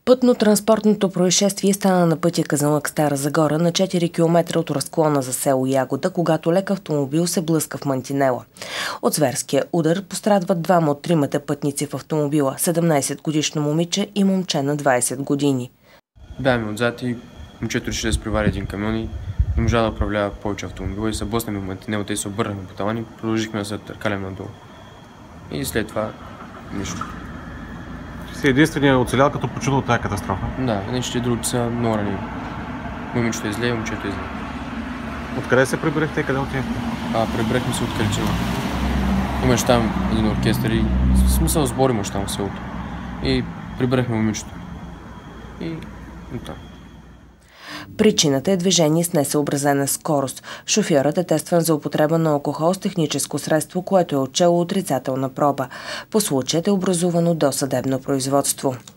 Пътно-транспортното происшествие стана на пътя Казанлък-Стара Загора на 4 км от разклона за село Ягода, когато лек автомобил се блъска в мантинела. От зверския удар пострадват двама от тримата пътници в автомобила – 17-годишно момиче и момче на 20 години. Бяхме отзад и момчето реши да се превари един камион и не можа да управлява повече автомобила и се блъснахме в мантинелата и се обърнахме по тавани, продължихме да се търкалям надолу. И след това нищо. Си единственият оцелял като почина от тази катастрофа? Да, иначе другите са много ранени. Момичето е зле и момчето е зле. Откъде се прибрахте и къде отидехте? Прибрахме се от Каличина. Имаш там един оркестър и в смисъл сборим още там в селото. И прибрахме момичето. И там. Причината е движение с несъобразена скорост. Шофьорът е тестван за употреба на алкохол с техническо средство, което е отчело отрицателна проба. По случаят е образувано досъдебно производство.